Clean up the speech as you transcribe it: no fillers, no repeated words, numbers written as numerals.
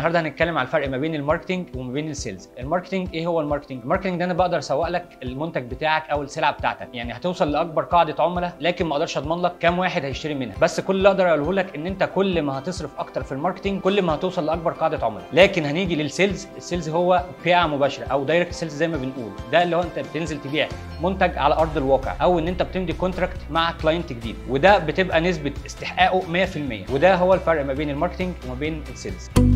النهارده هنتكلم على الفرق ما بين الماركتنج وما بين السيلز. الماركتنج ايه هو الماركتنج؟ الماركتنج ده انا بقدر اسوق لك المنتج بتاعك او السلعه بتاعتك، يعني هتوصل لاكبر قاعده عملاء، لكن ما اقدرش اضمن لك كام واحد هيشتري منها. بس كل اللي اقدر اقوله لك ان انت كل ما هتصرف اكتر في الماركتنج كل ما هتوصل لاكبر قاعده عملاء. لكن هنيجي للسيلز. السيلز هو بيعه مباشره او دايركت سيلز زي ما بنقول. ده اللي هو انت بتنزل تبيع منتج على ارض الواقع، او ان انت بتمضي كونتراكت مع كلاينت جديد، وده بتبقى نسبه استحقاقه 100%. وده هو الفرق ما بين الماركتنج وما بين السيلز.